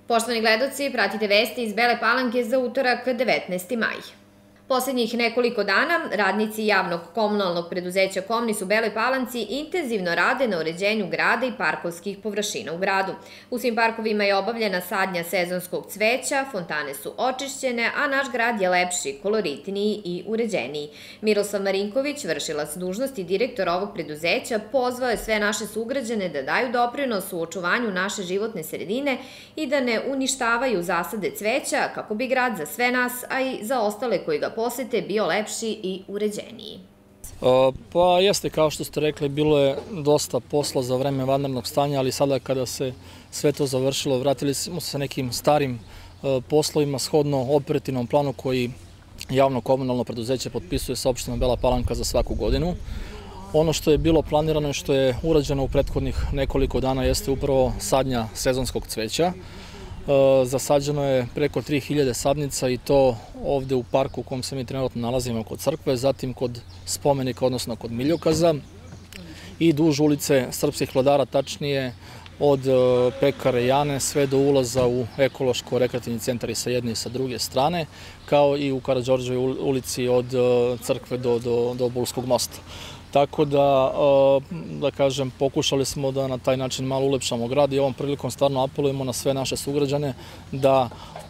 Poštovani gledaoci, pratite vesti iz Bele Palanke za utorak 19. maj. Poslednjih nekoliko dana radnici javnog komunalnog preduzeća Komnis u Beloj Palanci intenzivno rade na uređenju grada i parkovskih površina u gradu. U svim parkovima je obavljena sadnja sezonskog cveća, fontane su očišćene, a naš grad je lepši, koloritniji i uređeniji. Miroslav Marinković, vršilac dužnosti direktora ovog preduzeća, pozvao je sve naše sugrađane da daju doprinos u očuvanju naše životne sredine i da ne uništavaju zasade cveća kako bi grad za sve nas, a i za ostale koji ga posete bio lepši i uređeniji. Pa jeste, kao što ste rekli, bilo je dosta posla za vreme vanrednog stanja, ali sada kada se sve to završilo, vratili smo se nekim starim poslovima shodno operativnom planu koji javno komunalno preduzeće potpisuje sa opštinom Bela Palanka za svaku godinu. Ono što je bilo planirano i što je urađeno u prethodnih nekoliko dana jeste upravo sadnja sezonskog cveća. Zasađeno je preko 3000 sadnica i to ovde u parku u kom se mi trenutno nalazimo kod crkve, zatim kod spomenika, odnosno kod Miljokaza i duž ulice Srpskih vladara, tačnije od pekare Jane sve do ulaza u ekološko-rekreativni centar i sa jedne i sa druge strane, kao i u Karađorđevoj ulici od crkve do Bulskog mosta. Tako da kažem, pokušali smo da na taj način malo ulepšamo grad i ovom prilikom stvarno apelujemo na sve naše sugrađane da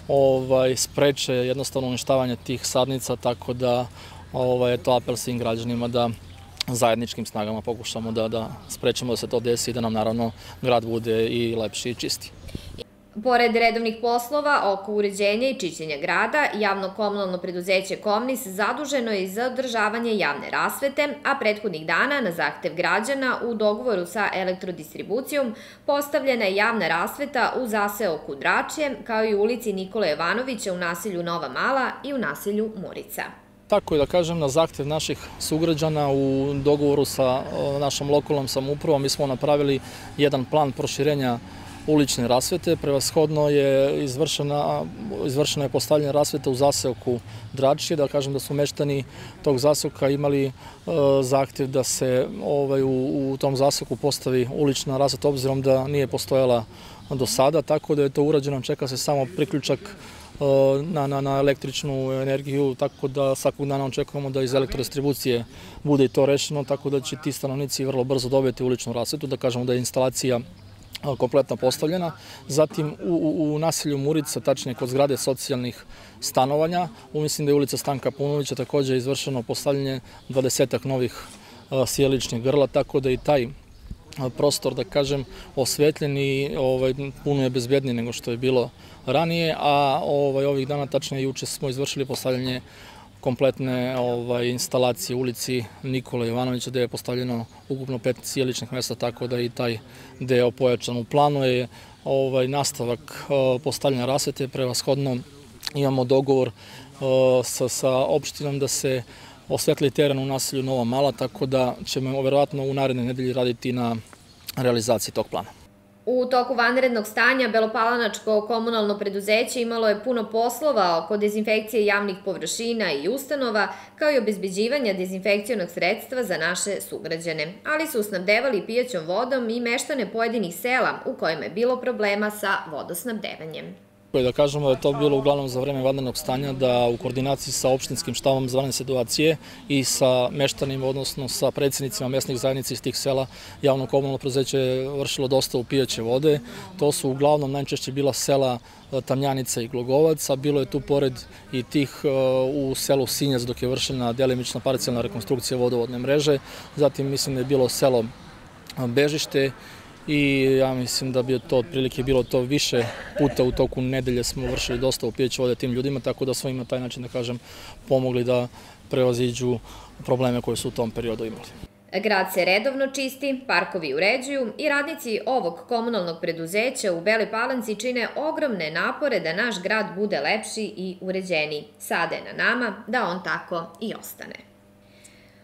spreče jednostavno uništavanje tih sadnica, tako da je to apel svim građanima da zajedničkim snagama pokušamo da sprečemo da se to desi i da nam naravno grad bude i lepši i čisti. Pored redovnih poslova oko uređenja i čišćenja grada, javno komunalno preduzeće Komnis zaduženo je za održavanje javne rasvete, a prethodnih dana na zahtev građana u dogovoru sa elektrodistribucijom postavljena je javna rasveta u zaseoku Dračje, kao i u ulici Nikole Jovanovića u naselju Nova Mala i u naselju Murica. Tako je da kažem, na zahtev naših sugrađana u dogovoru sa našom lokalnom samoupravom mi smo napravili jedan plan proširenja ulične rasvete. Prevashodno je izvršena je postavljena rasveta u zaseoku Dračije, da kažem da su meštani tog zaseoka imali zahtev da se u tom zaseoku postavi ulična rasveta, obzirom da nije postojala do sada, tako da je to urađeno, čeka se samo priključak na električnu energiju, tako da svakog dana očekujemo da iz elektrodistribucije bude i to rešeno, tako da će ti stanovnici vrlo brzo dobiti uličnu rasvetu, da kažemo da je instalacija kompletno postavljena. Zatim u naselju Murica, tačnije kod zgrade socijalnih stanovanja, mislim da je ulica Stanka Paunovića takođe izvršeno postavljanje 20-ak novih sjeličnih grla, tako da i taj prostor, da kažem, osvetljen i puno je bezbednije nego što je bilo ranije, a ovih dana, tačnije juče, smo izvršili postavljanje kompletne instalacije u ulici Nikole Jovanovića, gde je postavljeno ukupno 5 sjeličnih mesta, tako da i taj deo pojačan. U planu je nastavak postavljanja rasvete, prevashodno imamo dogovor sa opštinom da se osvetli teren u naselju Nova Mala, tako da ćemo verovatno u naredne nedelji raditi na realizaciji tog plana. U toku vanrednog stanja Belopalanačko komunalno preduzeće imalo je puno poslova oko dezinfekcije javnih površina i ustanova, kao i obezbeđivanja dezinfekcionog sredstva za naše sugrađane, ali su snabdevali pijaćom vodom i meštane pojedinih sela u kojima je bilo problema sa vodosnabdevanjem. Da kažemo da je to bilo uglavnom za vreme vanrednog stanja, da u koordinaciji sa opštinskim štabom za vanredne situacije i sa meštanima, odnosno sa predsednicima mesnih zajednica iz tih sela, javno komunalno preduzeće je vršilo dostavu pijaće vode. To su uglavnom najčešće bila sela Tamnjanica i Glogovac, a bilo je tu pored i tih u selu Sinjac dok je vršena delimična parcijalna rekonstrukcija vodovodne mreže. Zatim mislim da je bilo selo Bežište, i ja mislim da bi to otprilike bilo to više puta u toku nedelje smo vršili dostavu pijaće vode tim ljudima, tako da smo im na taj način, da kažem, pomogli da prevaziđu probleme koje su u tom periodu imali. Grad se redovno čisti, parkovi uređuju i radnici ovog komunalnog preduzeća u Beloj Palanci čine ogromne napore da naš grad bude lepši i uređeniji. Sada je na nama da on tako i ostane.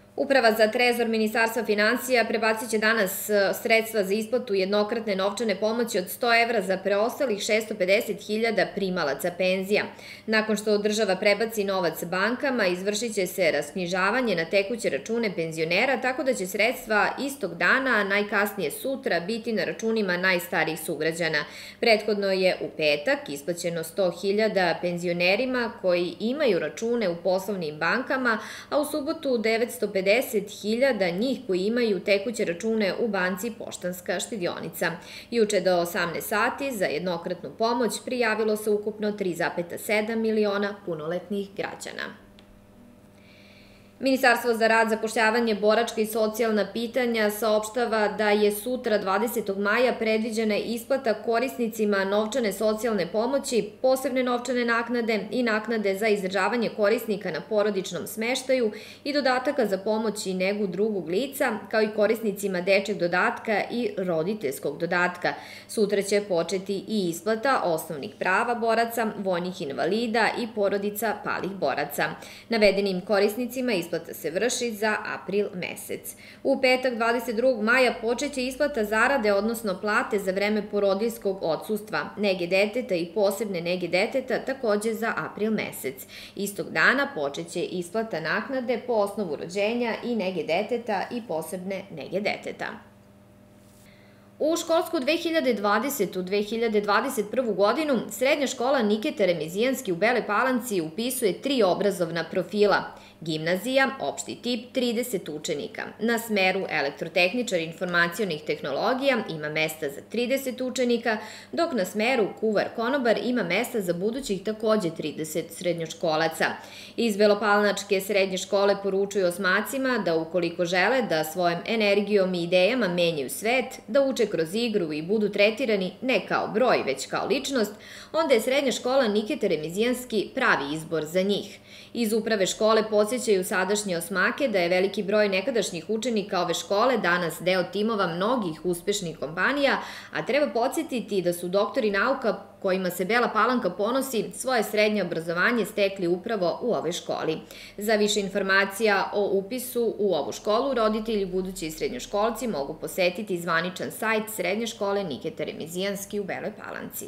Uprava za trezor Ministarstva finansija prebacit će danas sredstva za isplatu jednokratne novčane pomoći od 100 evra za preostalih 650.000 primalaca penzija. Nakon što država prebaci novac bankama, izvršit će se rasknjižavanje na tekuće račune penzionera, tako da će sredstva istog dana, a najkasnije sutra, biti na računima najstarijih sugrađana. Prethodno je u petak isplaćeno 100.000 penzionerima koji imaju račune u poslovnim bankama, a u subotu 950.000 njih koji imaju tekuće račune u banci Poštanska štedionica. Juče do 18 sati za jednokratnu pomoć prijavilo se ukupno 3,7 miliona punoletnih građana. Ministarstvo za rad, zapošljavanje, boračka i socijalna pitanja saopštava da je sutra 20. maja predviđena isplata korisnicima novčane socijalne pomoći, posebne novčane naknade i naknade za izdržavanje korisnika na porodičnom smeštaju i dodataka za pomoć i negu drugog lica, kao i korisnicima dečjeg dodatka i roditeljskog dodatka. Sutra će početi i isplata osnovnih prava boraca, vojnih invalida i porodica palih boraca. Navedenim korisnicima isplata se vrši za april mesec. U petak 22. maja počeće isplata zarade, odnosno plate za vreme porodiljskog odsustva, nege deteta i posebne nege deteta takođe za april mesec. Istog dana počeće isplata naknade po osnovu rođenja i nege deteta i posebne nege deteta. U školsku 2020-2021. godinu Srednja škola Niketa Remizijanski u Beloj Palanci upisuje 3 obrazovna profila. Gimnazija, opšti tip, 30 učenika. Na smeru elektrotehničar informacionih tehnologija ima mesta za 30 učenika, dok na smeru kuvar-konobar ima mesta za budućih takođe 30 srednjoškolaca. Iz Belopalanačke srednje škole poručuju osmacima da ukoliko žele da svojom energijom i idejama menjaju svet, da uče kroz igru i budu tretirani ne kao broj, već kao ličnost, onda je Srednja škola Niketa Remizijanski pravi izbor za njih. Iz uprave škole podsjećaju sadašnje osmake da je veliki broj nekadašnjih učenika ove škole danas deo timova mnogih uspešnih kompanija, a treba podsjetiti da su doktori nauka kojima se Bela Palanka ponosi svoje srednje obrazovanje stekli upravo u ovoj školi. Za više informacija o upisu u ovu školu, roditelji budući i srednjoškolci mogu posetiti zvaničan sajt Srednje škole Niketa Remizijanski u Beloj Palanci.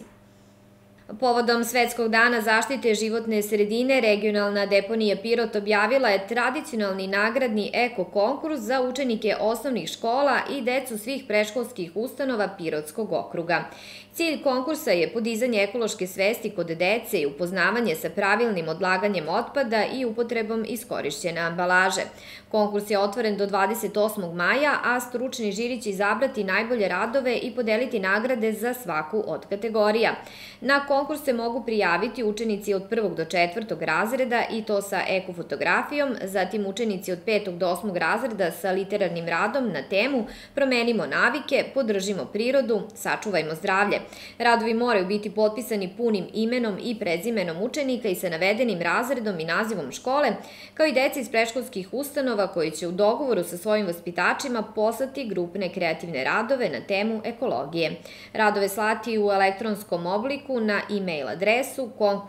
Povodom Svetskog dana zaštite životne sredine, regionalna deponija Pirot objavila je tradicionalni nagradni eko-konkurs za učenike osnovnih škola i decu svih predškolskih ustanova Pirotskog okruga. Cilj konkursa je podizanje ekološke svesti kod dece i upoznavanje sa pravilnim odlaganjem otpada i upotrebom iskorišćene ambalaže. Konkurs je otvoren do 28. maja, a stručni žiri će izabrati najbolje radove i podeliti nagrade za svaku od kategorija. Na konkurs se mogu prijaviti učenici od 1. do 4. razreda i to sa ekofotografijom, zatim učenici od 5. do 8. razreda sa literarnim radom na temu Promenimo navike, podržimo prirodu, sačuvajmo zdravlje. Radovi moraju biti potpisani punim imenom i prezimenom učenika i sa navedenim razredom i nazivom škole, kao i deci iz predškolskih ustanova koji će u dogovoru sa svojim vaspitačima poslati grupne kreativne radove na temu ekologije. Radove slati u elektronskom obliku na e-mail adresu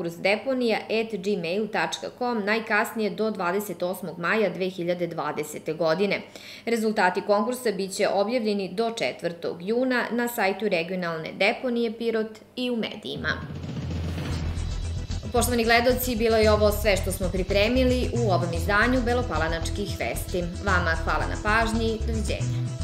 konkursdeponija@gmail.com najkasnije do 28. maja 2020. godine. Rezultati konkursa biće objavljeni do 4. juna na sajtu regionalne deponije Pirot i u medijima. Poštovani gledaoci, bilo je ovo sve što smo pripremili u ovom izdanju Belopalanačkih vesti. Vama hvala na pažnji, doviđenja.